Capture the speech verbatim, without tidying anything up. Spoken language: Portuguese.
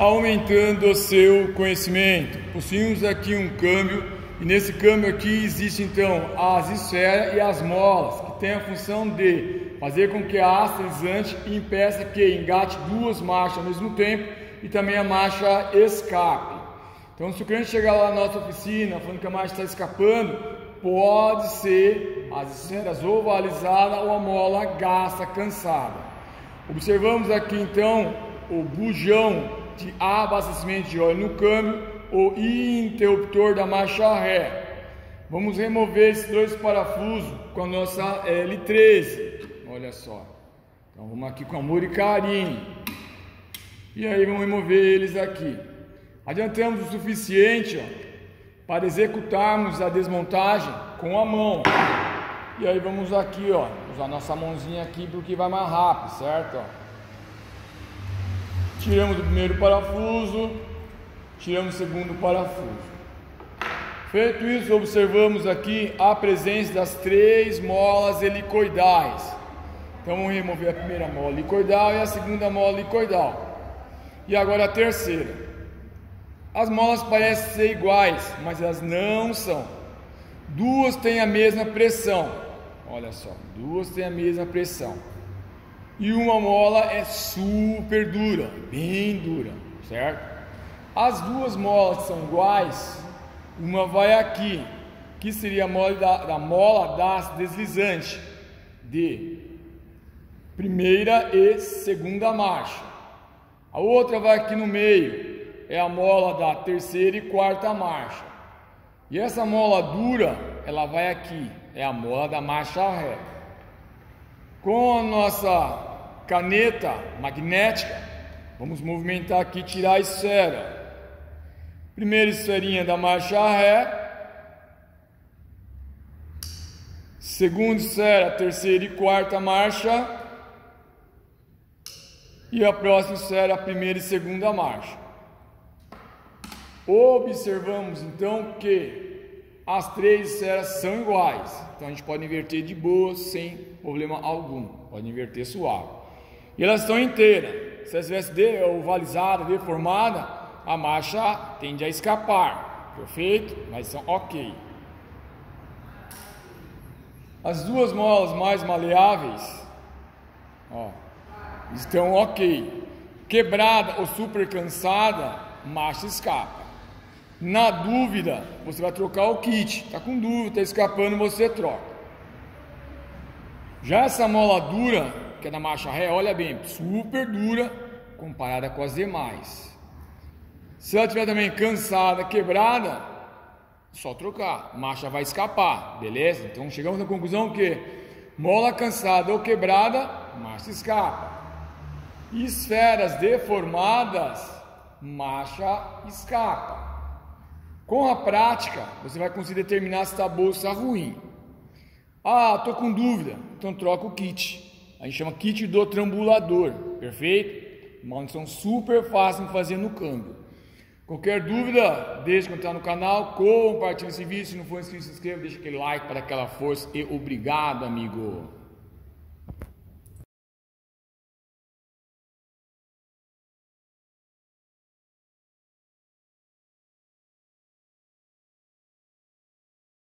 aumentando o seu conhecimento. Possuímos aqui um câmbio e nesse câmbio aqui existe então as esferas e as molas, que tem a função de fazer com que a haste deslizante impeça que engate duas marchas ao mesmo tempo e também a marcha escape. Então, se o cliente chegar lá na nossa oficina falando que a marcha está escapando, pode ser as esferas ovalizadas ou a mola gasta, cansada. Observamos aqui então o bujão de abastecimento de óleo no câmbio, o interruptor da marcha ré. Vamos remover esses dois parafusos com a nossa L treze. Olha só. Então vamos aqui com amor e carinho. E aí vamos remover eles aqui. Adiantamos o suficiente, ó, para executarmos a desmontagem com a mão. E aí vamos aqui, ó, usar nossa mãozinha aqui porque vai mais rápido, certo? Ó. Tiramos o primeiro parafuso, tiramos o segundo parafuso. Feito isso, observamos aqui a presença das três molas helicoidais. Então vamos remover a primeira mola helicoidal e a segunda mola helicoidal. E agora a terceira. As molas parecem ser iguais, mas elas não são. Duas têm a mesma pressão. Olha só, duas têm a mesma pressão. E uma mola é super dura, bem dura, certo? As duas molas são iguais. Uma vai aqui, que seria a mola da, da mola das deslizante de primeira e segunda marcha. A outra vai aqui no meio, é a mola da terceira e quarta marcha. E essa mola dura, ela vai aqui, é a mola da marcha ré. Com a nossa caneta magnética, vamos movimentar aqui e tirar a esfera. Primeira esferinha da marcha ré. Segunda esfera, terceira e quarta marcha. E a próxima esfera, a primeira e segunda marcha. Observamos então que as três esferas são iguais. Então a gente pode inverter de boa, sem problema algum. Pode inverter suave. E elas estão inteiras. Se elas estivessem ovalizadas, deformadas, a marcha tende a escapar. Perfeito? Mas são ok. As duas molas mais maleáveis, ó, estão ok. Quebrada ou super cansada, marcha escapa. Na dúvida, você vai trocar o kit. Tá com dúvida, tá escapando, você troca. Já essa mola dura, que é da marcha ré, olha bem, super dura comparada com as demais. Se ela estiver também cansada, quebrada, só trocar, a marcha vai escapar, beleza? Então chegamos à conclusão que mola cansada ou quebrada, marcha escapa. Esferas deformadas, marcha escapa. Com a prática, você vai conseguir determinar se está boa ou se está ruim. Ah, estou com dúvida, então troca o kit. A gente chama kit do trambulador, perfeito? Uma manutenção super fácil de fazer no câmbio. Qualquer dúvida, deixe comentar no canal, compartilhe esse vídeo. Se não for inscrito, se inscreva, deixa aquele like para aquela força e obrigado, amigo.